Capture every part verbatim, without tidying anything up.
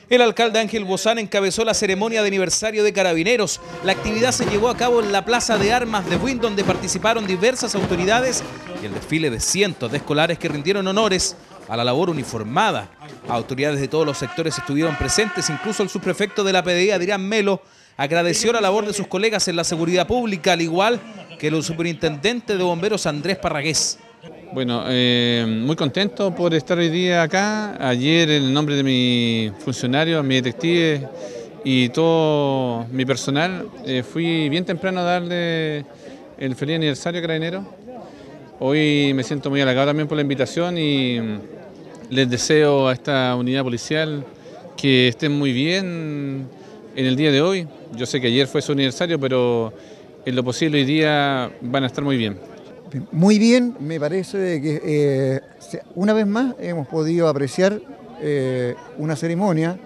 El alcalde Ángel Bozán encabezó la ceremonia de aniversario de Carabineros. La actividad se llevó a cabo en la Plaza de Armas de Buin, donde participaron diversas autoridades y el desfile de cientos de escolares que rindieron honores a la labor uniformada. Autoridades de todos los sectores estuvieron presentes, incluso el subprefecto de la P D I, Adrián Melo, agradeció la labor de sus colegas en la seguridad pública, al igual que el superintendente de bomberos Andrés Parragués. Bueno, eh, muy contento por estar hoy día acá. Ayer, en nombre de mi funcionario, mi detective y todo mi personal, eh, fui bien temprano a darle el feliz aniversario a Carabineros. Hoy me siento muy halagado también por la invitación y les deseo a esta unidad policial que estén muy bien en el día de hoy. Yo sé que ayer fue su aniversario, pero en lo posible hoy día van a estar muy bien. Muy bien, me parece que eh, una vez más hemos podido apreciar eh, una ceremonia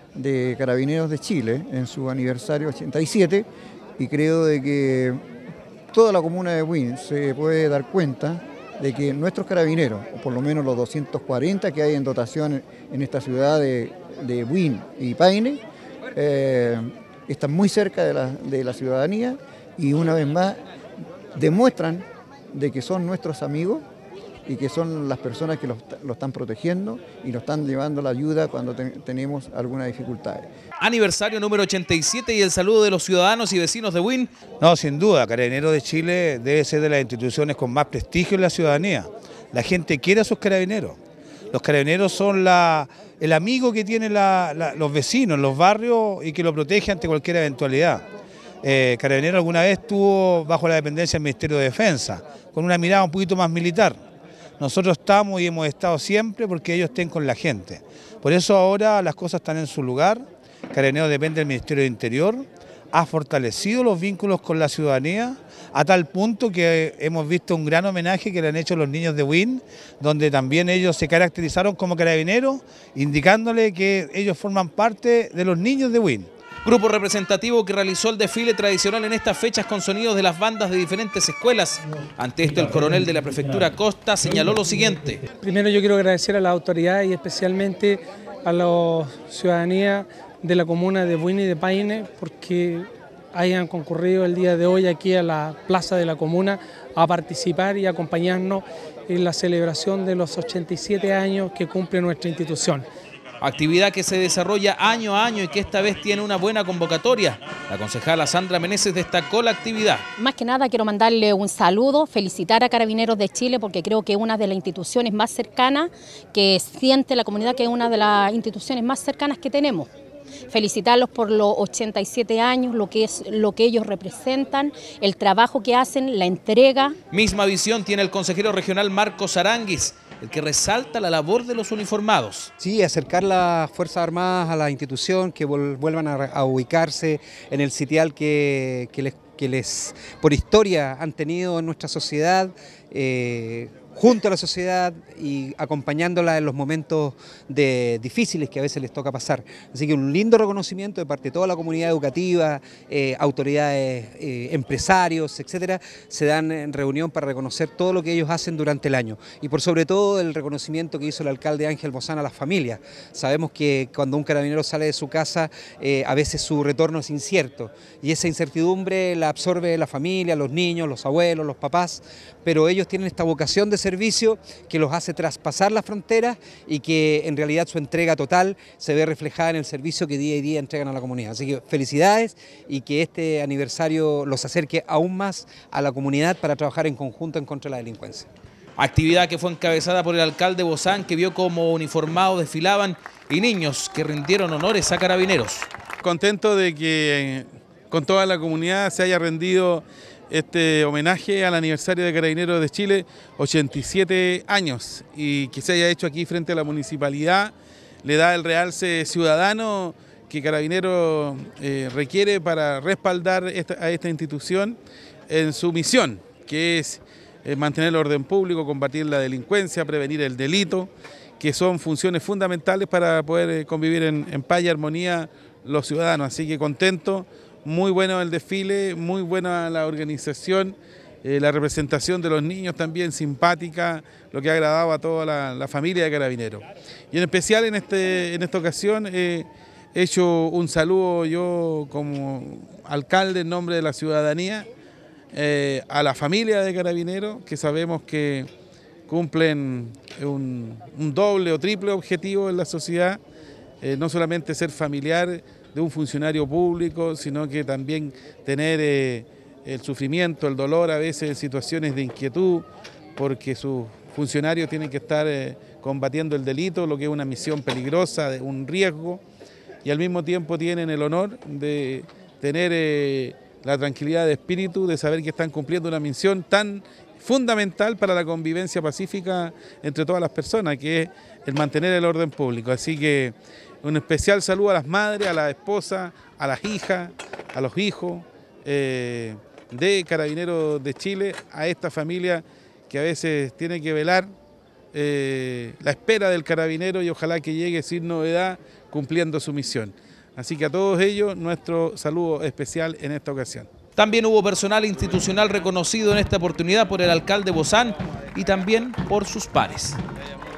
de Carabineros de Chile en su aniversario ochenta y siete, y creo de que toda la comuna de Buin se puede dar cuenta de que nuestros carabineros, o por lo menos los doscientos cuarenta que hay en dotación en esta ciudad de, de Buin y Paine, eh, están muy cerca de la, de la ciudadanía y una vez más demuestran de que son nuestros amigos y que son las personas que lo, lo están protegiendo y nos están llevando la ayuda cuando te, tenemos alguna dificultad. Aniversario número ochenta y siete y el saludo de los ciudadanos y vecinos de Buin. No, sin duda, Carabineros de Chile debe ser de las instituciones con más prestigio en la ciudadanía. La gente quiere a sus carabineros. Los carabineros son la, el amigo que tienen la, la, los vecinos, los barrios, y que lo protege ante cualquier eventualidad. Eh, Carabineros alguna vez estuvo bajo la dependencia del Ministerio de Defensa, con una mirada un poquito más militar. Nosotros estamos y hemos estado siempre porque ellos estén con la gente. Por eso ahora las cosas están en su lugar. Carabineros depende del Ministerio de Interior, ha fortalecido los vínculos con la ciudadanía a tal punto que hemos visto un gran homenaje que le han hecho los niños de Buin, donde también ellos se caracterizaron como carabineros, indicándole que ellos forman parte de los niños de Buin. Grupo representativo que realizó el desfile tradicional en estas fechas con sonidos de las bandas de diferentes escuelas. Ante esto, el coronel de la prefectura Costa señaló lo siguiente. Primero yo quiero agradecer a las autoridades y especialmente a la ciudadanía de la comuna de Buin y de Paine porque hayan concurrido el día de hoy aquí a la plaza de la comuna a participar y acompañarnos en la celebración de los ochenta y siete años que cumple nuestra institución. Actividad que se desarrolla año a año y que esta vez tiene una buena convocatoria. La concejala Sandra Meneses destacó la actividad. Más que nada quiero mandarle un saludo, felicitar a Carabineros de Chile porque creo que es una de las instituciones más cercanas, que siente la comunidad que es una de las instituciones más cercanas que tenemos. Felicitarlos por los ochenta y siete años, lo que es lo que ellos representan, el trabajo que hacen, la entrega. Misma visión tiene el consejero regional Marcos Aranguis, el que resalta la labor de los uniformados. Sí, acercar las Fuerzas Armadas a la institución, que vuelvan a, a ubicarse en el sitial que, que, les, que les, por historia, han tenido en nuestra sociedad, eh, junto a la sociedad y acompañándola en los momentos de, difíciles que a veces les toca pasar. Así que un lindo reconocimiento de parte de toda la comunidad educativa, eh, autoridades, eh, empresarios, etcétera, se dan en reunión para reconocer todo lo que ellos hacen durante el año. Y por sobre todo el reconocimiento que hizo el alcalde Ángel Bozán a las familias. Sabemos que cuando un carabinero sale de su casa, eh, a veces su retorno es incierto. Y esa incertidumbre la absorbe la familia, los niños, los abuelos, los papás, pero ellos tienen esta vocación de servicio que los hace traspasar las fronteras y que en realidad su entrega total se ve reflejada en el servicio que día a día entregan a la comunidad. Así que felicidades y que este aniversario los acerque aún más a la comunidad para trabajar en conjunto en contra de la delincuencia. Actividad que fue encabezada por el alcalde Bozán, que vio cómo uniformados desfilaban y niños que rindieron honores a Carabineros. Contento de que con toda la comunidad se haya rendido este homenaje al aniversario de Carabineros de Chile, ochenta y siete años, y que se haya hecho aquí frente a la municipalidad, le da el realce ciudadano que Carabineros eh, requiere para respaldar esta, a esta institución en su misión, que es eh, mantener el orden público, combatir la delincuencia, prevenir el delito, que son funciones fundamentales para poder eh, convivir en, en paz y armonía los ciudadanos. Así que contento. Muy bueno el desfile, muy buena la organización, eh, la representación de los niños también simpática, lo que ha agradado a toda la, la familia de Carabineros. Y en especial en, este, en esta ocasión eh, he hecho un saludo yo como alcalde en nombre de la ciudadanía eh, a la familia de Carabineros, que sabemos que cumplen un, un doble o triple objetivo en la sociedad, eh, no solamente ser familiar de un funcionario público, sino que también tener eh, el sufrimiento, el dolor a veces en situaciones de inquietud, porque sus funcionarios tienen que estar eh, combatiendo el delito, lo que es una misión peligrosa, de un riesgo, y al mismo tiempo tienen el honor de tener eh, la tranquilidad de espíritu, de saber que están cumpliendo una misión tan fundamental para la convivencia pacífica entre todas las personas, que es el mantener el orden público. Así que un especial saludo a las madres, a las esposas, a las hijas, a los hijos eh, de Carabineros de Chile, a esta familia que a veces tiene que velar eh, la espera del carabinero y ojalá que llegue sin novedad cumpliendo su misión. Así que a todos ellos nuestro saludo especial en esta ocasión. También hubo personal institucional reconocido en esta oportunidad por el alcalde Bozán y también por sus pares.